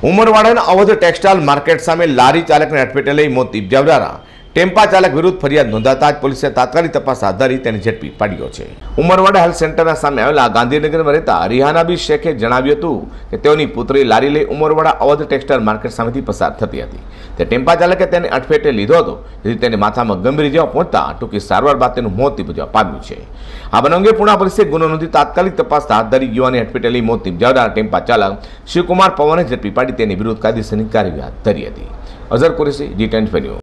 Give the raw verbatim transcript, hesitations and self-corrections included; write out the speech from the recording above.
ઉમરવાડાના Awadh textile market સામે લારી ચાલકને અડફેટે લઈ મોત નિપજાવનારા ટેમ્પા ચાલક વિરુદ્ધ ફરિયાદ નોંધાતા જ પોલીસે તાત્કાલિક તપાસ હાથ ધરી તેને ઝડપી પાડ્યો છે। ઉમરવાડા હેલ્થ સેન્ટરના સામે આવેલા ગાંધીનગરમાં રહેતા રિહાનાબી શેખે જણાવ્યું હતું કે તેઓની પુત્રી લારી લઈ ઉમરવાડા અવધ ટેક્સટાઇલ માર્કેટ સામેથી પસાર થતી હતી। તે ટેમ્પા ચાલકે તેને અડફેટે લીધો હતો, જેથી તેને માથામાં ગંભીર ઇજાઓ પહોંચતા ટૂંકી સારવાર બાદ તેનું મોત નિપજવા પામ્યું છે। આ બનાવ અંગે પુણા પોલીસે ગુનો નોંધી તાત્કાલિક તપાસ હાથ ધરી યુવાને અડફેટે લઈ મોત નિપજાવનાર ટેમ્પા ચાલક શિવકુમાર પવને ઝડપી પાડી તેની વિરુદ્ધ કાયદેસરની કાર્યવાહી હાથ ધરી હતી। Azhar Qureshi, G ten news.